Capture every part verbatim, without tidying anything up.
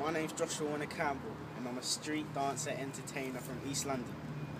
My name's Joshua Warner-Campbell, and I'm a street dancer entertainer from East London.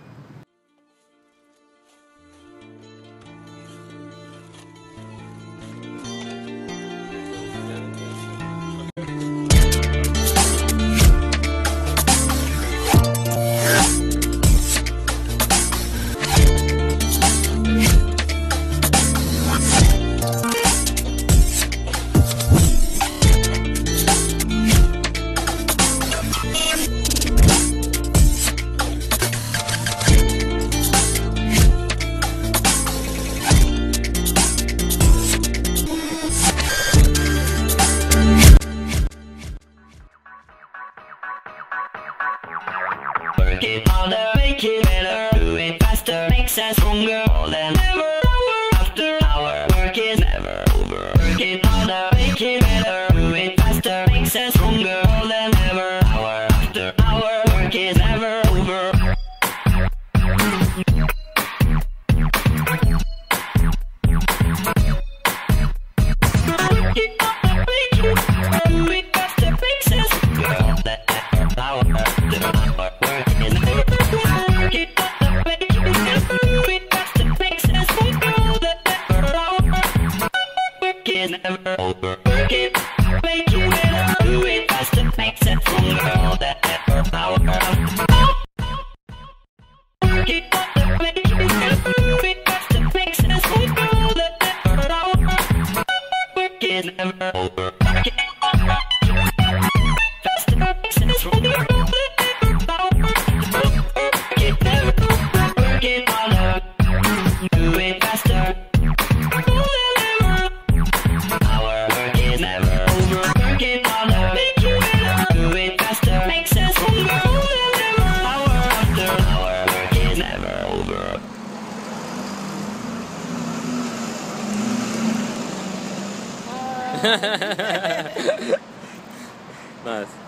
Work it harder, make it better, do it faster, makes us stronger more than ever. Hour after hour, work is never over. Work it harder, make it better, do it faster, makes us stronger more than ever. Hour after hour, work is never over. Work it harder, make it better, do it faster, makes us stronger more than ever. Hour after hour, work is never over. Work it harder, make it better, do it faster, makes us stronger more than ever. Hour, work is never over. Work it, make it better, do it faster, makes us stronger more than ever. Hour, work it harder, make it better, do it faster, makes us stronger more than ever. Hour, work is never over. Work it faster, makes us stronger more than ever. Hour, work it never over. Work it harder, do it faster, more than ever. Our work is never over. Work it harder, make it better, do it faster, makes us stronger more than ever. Hour after hour, work is never over. Nice.